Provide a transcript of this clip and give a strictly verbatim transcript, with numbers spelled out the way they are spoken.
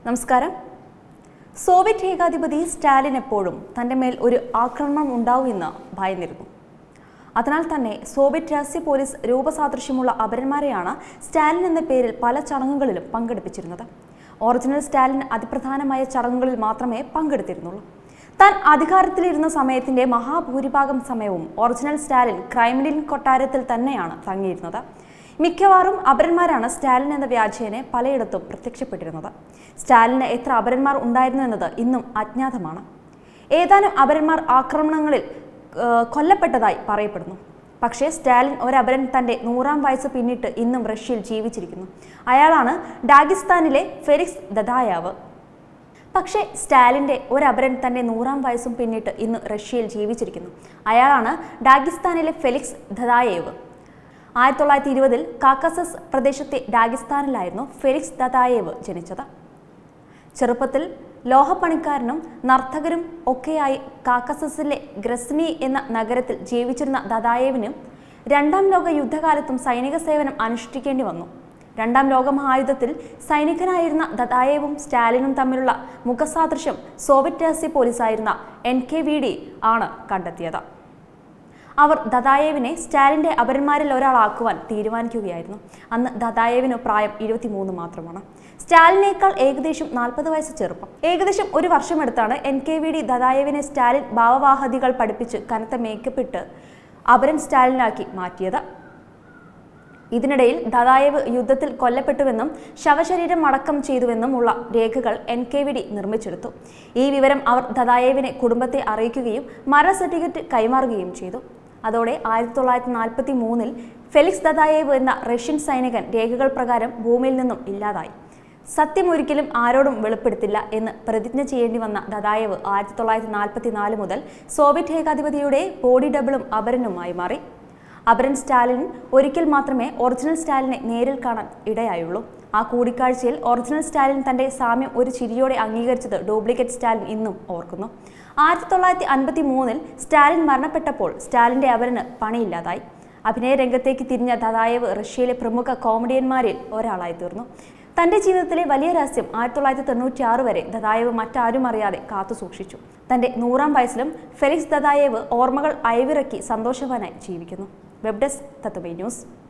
നമസ്കാരം. സോവിയറ്റ് ഏകാധിപതി സ്റ്റാലിൻ എപ്പോഴും തൻ്റെ മേൽ ഒരു ആക്രമണം ഉണ്ടാവുമെന്ന് ഭയന്നിരുന്നു. അതിനാൽ തന്നെ സോവിയറ്റ് രഹസ്യ പോലീസ് രൂപസാദൃശ്യമുള്ള അപരന്മാരെയാണ് സ്റ്റാലിൻ എന്ന പേരിൽ പല ചടങ്ങുകളിലും പങ്കെടുപ്പിച്ചിരുന്നത്. ഒറിജിനൽ സ്റ്റാലിൻ അതിപ്രധാനമായ ചടങ്ങുകളിൽ മാത്രമേ പങ്കെടുത്തിരുന്നുള്ളൂ. താൻ അധികാരത്തിലിരുന്ന സമയത്തിന്റെ മഹാഭൂരിഭാഗം സമയവും ഒറിജിനൽ സ്റ്റാലിൻ ക്രൈംലിൻ കൊട്ടാരത്തിൽ തന്നെയാണ് തങ്ങിയിരുന്നത്. മിക്കവാറും അപരന്മാരാണ് സ്റ്റാലിൻ എന്ന വ്യാജേനെ പലയിടത്തും പ്രത്യക്ഷപ്പെട്ടിരുന്നത്. സ്റ്റാലിന് എത്ര അപരന്മാർ ഉണ്ടായിരുന്നു എന്നത് ഇന്നും അജ്ഞാതമാണ്. ഏതാനും അപരന്മാർ ആക്രമണങ്ങളിൽ കൊല്ലപ്പെട്ടതായി പറയപ്പെടുന്നു. പക്ഷേ സ്റ്റാലിൻ ഒരപരൻ തൻ്റെ നൂറാം വയസ്സ് പിന്നിട്ട് ഇന്നും റഷ്യയിൽ ജീവിച്ചിരിക്കുന്നു. അയാളാണ് ഡാഗിസ്ഥാനിലെ ഫെലിക്സ് ദദായേവ്. പക്ഷേ സ്റ്റാലിൻ്റെ ഒരപരൻ തൻ്റെ നൂറാം വയസ്സും പിന്നിട്ട് ഇന്ന് റഷ്യയിൽ ജീവിച്ചിരിക്കുന്നു. അയാളാണ് ഡാഗിസ്ഥാനിലെ ഫെലിക്സ് ദദായേവ്. ആയിരത്തി തൊള്ളായിരത്തി ഇരുപതിൽ കാക്കസസ് പ്രദേശത്തെ ഡാഗിസ്ഥാനിലായിരുന്നു ഫെലിക്സ് ദദായേവ് ജനിച്ചത്. ചെറുപ്പത്തിൽ ലോഹപ്പണിക്കാരനും നർത്തകരും ഒക്കെയായി കാക്കസസിലെ ഗ്രസ്നി എന്ന നഗരത്തിൽ ജീവിച്ചിരുന്ന ദദായേവിന് രണ്ടാം ലോക യുദ്ധകാലത്തും സൈനിക സേവനം അനുഷ്ഠിക്കേണ്ടി വന്നു. രണ്ടാം ലോക മഹായുദ്ധത്തിൽ സൈനികനായിരുന്ന ദദായേവും സ്റ്റാലിനും തമ്മിലുള്ള മുഖസാദൃശ്യം സോവിയറ്റ് രഹസ്യ പോലീസായിരുന്ന എൻ കെ വി ഡി ആണ് കണ്ടെത്തിയത്. അവർ ദദായേവിനെ സ്റ്റാലിൻ്റെ അപരന്മാരിൽ ഒരാളാക്കുവാൻ തീരുമാനിക്കുകയായിരുന്നു. അന്ന് ദദായേവിന് പ്രായം ഇരുപത്തിമൂന്ന് മാത്രമാണ്. സ്റ്റാലിനേക്കാൾ ഏകദേശം നാൽപ്പത് വയസ്സ് ചെറുപ്പം. ഏകദേശം ഒരു വർഷമെടുത്താണ് എൻ കെ വി ഡി ദദായേവിനെ സ്റ്റാലിൻ ഭാവവാഹതികൾ പഠിപ്പിച്ച് കനത്ത മേക്കപ്പിട്ട് അപരൻ സ്റ്റാലിനാക്കി മാറ്റിയത്. ഇതിനിടയിൽ ദദായേവ് യുദ്ധത്തിൽ കൊല്ലപ്പെട്ടുവെന്നും ശവശരീരം അടക്കം ചെയ്തുവെന്നും ഉള്ള രേഖകൾ എൻ കെ വി ഡി നിർമ്മിച്ചെടുത്തു. ഈ വിവരം അവർ ദദായേവിനെ കുടുംബത്തെ അറിയിക്കുകയും മരണ സർട്ടിഫിക്കറ്റ് കൈമാറുകയും ചെയ്തു. അതോടെ ആയിരത്തി തൊള്ളായിരത്തി നാൽപ്പത്തി മൂന്നിൽ ഫെലിക്സ് ദദായേവ് എന്ന റഷ്യൻ സൈനികൻ രേഖകൾ പ്രകാരം ഭൂമിയിൽ നിന്നും ഇല്ലാതായി. സത്യം ഒരിക്കലും ആരോടും വെളിപ്പെടുത്തില്ല എന്ന് പ്രതിജ്ഞ ചെയ്യേണ്ടി വന്ന ദദായേവ് ആയിരത്തി തൊള്ളായിരത്തി നാൽപ്പത്തി നാല് മുതൽ സോവിയറ്റ് ഏകാധിപതിയുടെ ബോഡി ഡബിളും അപരനുമായി മാറി. അപരൻ സ്റ്റാലിൻ ഒരിക്കൽ മാത്രമേ ഒറിജിനൽ സ്റ്റാലിനെ നേരിൽ കാണാൻ ഇടയായുള്ളൂ. ആ കൂടിക്കാഴ്ചയിൽ ഒറിജിനൽ സ്റ്റാലിൻ തൻ്റെ സാമ്യം ഒരു ചിരിയോടെ അംഗീകരിച്ചത് ഡ്യൂപ്ലിക്കേറ്റ് സ്റ്റാലിൻ ഇന്നും ഓർക്കുന്നു. ആയിരത്തി തൊള്ളായിരത്തി അൻപത്തി മൂന്നിൽ സ്റ്റാലിൻ മരണപ്പെട്ടപ്പോൾ സ്റ്റാലിൻ്റെ അപരന് പണിയില്ലാതായി. അഭിനയ രംഗത്തേക്ക് തിരിഞ്ഞ ദദായേവ് റഷ്യയിലെ പ്രമുഖ കോമഡിയന്മാരിൽ ഒരാളായി തീർന്നു. തൻ്റെ ജീവിതത്തിലെ വലിയ രഹസ്യം ആയിരത്തി തൊള്ളായിരത്തി തൊണ്ണൂറ്റി ആറ് വരെ ദദായേവ് മറ്റാരും അറിയാതെ കാത്തു സൂക്ഷിച്ചു. തൻ്റെ നൂറാം വയസ്സിലും ഫെലിക്സ് ദദായേവ് ഓർമ്മകൾ അയവിറക്കി സന്തോഷവാനായി ജീവിക്കുന്നു. Web desk Tatwamayi news.